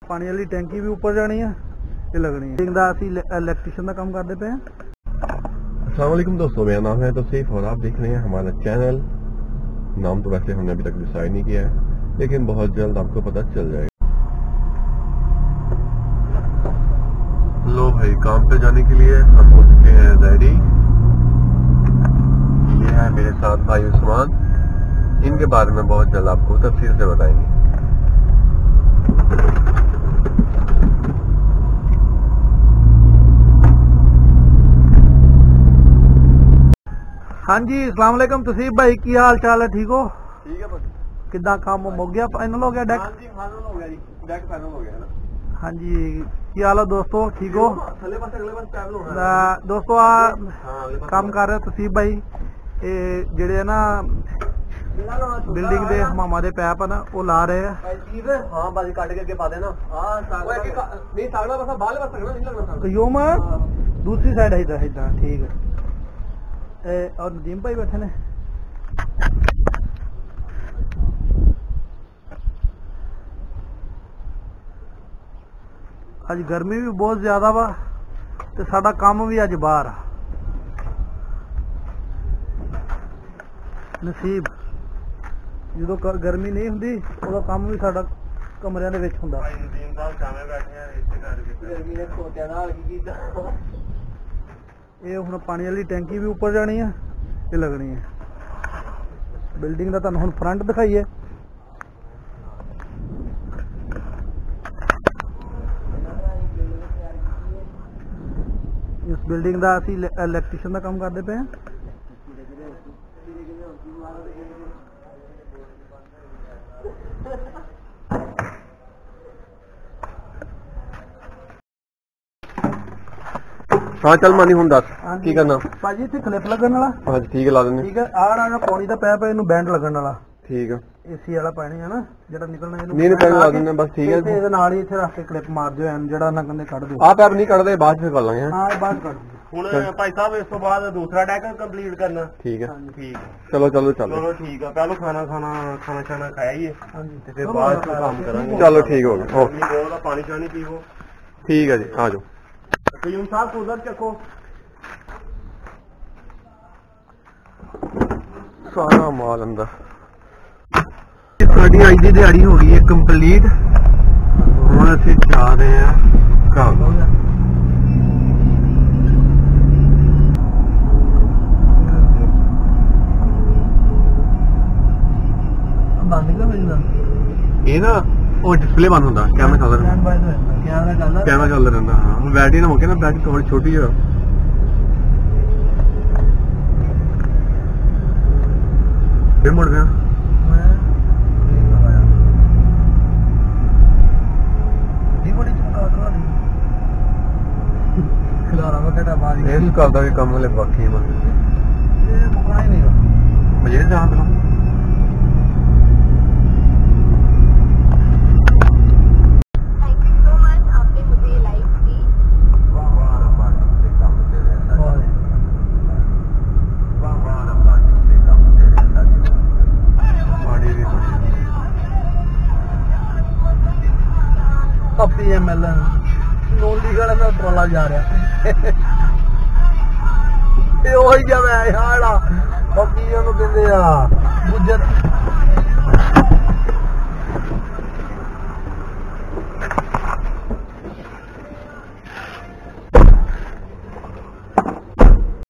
पानी वाली टैंकी भी ऊपर जानी है, ये लगनी है। ਅਸੀਂ इलैक्ट्रीशियन का काम करते पे हैं। अस्सलाम वालेकुम दोस्तों, मेरा नाम है तौसीफ और आप देख रहे हैं हमारा चैनल। नाम तो वैसे हमने अभी तक डिसाइड नहीं किया है, लेकिन बहुत जल्द आपको पता चल जाएगा। लो भाई, काम पे जाने के लिए हम हो चुके हैं रेडी। ये है मेरे साथ भाई उस्मान, इनके बारे में बहुत जल्द आपको तफसील से बताएंगे। हाँ जी, अस्सलाम वालेकुम तौसीफ भाई, की हाल चाल है? ठीक हो? ठीक है भाई। कितना काम हो गया, फाइनल हो गया डेक? हाँ जी, फाइनल हो गया जी, डेक फाइनल हो गया ना। हाँ जी, की हाल है दोस्तों? ठीक हो? अगले पास ट्रैवल होना है दोस्तों काम कर रहे तौसीफ भाई, जेड़े है ना बिल्डिंग दे हमामा दे पैप है ना, वो ला रहे हैं। हाँ बाजी काट के पा देना। नहीं सागला बस बाहर बस सकना, नहीं लगना तो यो मैं दूसरी साइड है इधर, ठीक है। और नदीम भाई बैठे ने। आज गर्मी भी बहुत ज्यादा वा ते साडा काम भी अज बाहर नसीब। जो गर्मी नहीं हुंदी उहदा काम भी साडा कमरियां दे विच हुंदा। नदीम साहब सामने बैठे हैं, इस करके गर्मी ने सोचा ना की कीता। ये हुण पानी वाली टैंकी भी ऊपर जानी है, ये लगनी है। बिल्डिंग का तुहानूं हुण फ्रंट दिखाइए। इस बिल्डिंग का असीं इलैक्ट्रीशियन का काम करते पे हैं। हाँ चल मानी हुण दस की करना भाजी, इत्थे क्लिप लगन वाला। हाँ ठीक है, ला देने। ठीक है, आड़ा पानी का पैप है, इनू बैंड लगन वाला। ठीक है, एसी वाला पानी है ना जेड़ा निकलना, नहीं पैप ला देने बस। ठीक है, ਇਹਦੇ ਨਾਲ ਹੀ ਇੱਥੇ ਰੱਖ ਕੇ ਕਲਿੱਪ ਮਾਰ ਦਿਓ, ਐਨ ਜਿਹੜਾ ਨਾ ਕੰਨੇ ਕੱਢ ਦਿਓ। ਆ ਪੈਪ ਨਹੀਂ ਕੱਢਦੇ, ਬਾਅਦ ਚ ਕਰ ਲਾਂਗੇ। ਹਾਂ ਬਾਅਦ ਕੱਢ ਦਿਓ। ਹੁਣ ਭਾਈ ਸਾਹਿਬ ਇਸ ਤੋਂ ਬਾਅਦ ਦੂਸਰਾ ਡੈਕ ਕੰਪਲੀਟ ਕਰਨਾ। ठीक है, ਠੀਕ चलो चलो चलो ਚਲੋ ਠੀਕ ਆ, ਪਹਿਲਾਂ ਖਾਣਾ ਛਾਣਾ ਖਾਇਆ ਹੀ ਹੈ ਹਾਂਜੀ ਤੇ ਫਿਰ ਬਾਅਦ ਚ ਕੰਮ ਕਰਾਂਗੇ। चलो ठीक हो गया, ओके ਬਹੁਤ ਪਾਣੀ ਛਾਣੀ ਪੀਵੋ। ठीक है जी, आ जाओ। ਕਯੂਮ ਸਾਹਿਬ ਕੂਲਰ ਚੱਕੋ। सारा माल अंदर। ਸਾਡੀ ਅੱਜ ਦੀ ਦਿਹਾੜੀ ਹੋ ਗਈ ਹੈ ਕੰਪਲੀਟ। ਹੁਣ ਅਸੀਂ ਜਾ ਰਹੇ ਹਾਂ ਘਰ। ਬੰਦ ਕਿਉਂ ਹੋ ਜਾਂਦਾ? ਇਹ ਨਾ ਉਹ ਡਿਸਪਲੇ ਬੰਦ ਹੁੰਦਾ, ਕੈਮਰਾ ਚੱਲ ਰਿਹਾ। ਕੈਮਰਾ ਚੱਲ ਰਹਿੰਦਾ। ਹਾਂ ਬੈਟਰੀ ਨਾ ਮੁੱਕੇ ਨਾ, ਬੈਟਰੀ ਥੋੜੀ ਛੋਟੀ ਹੈ। फिर मुड़ गया। इस घर का भी कम हले बाकी है, मुझे जाना पड़ा। PML नोलीगढ़ में ट्रोला जा रहा ये वही जब है यार, पपी कहते गुजर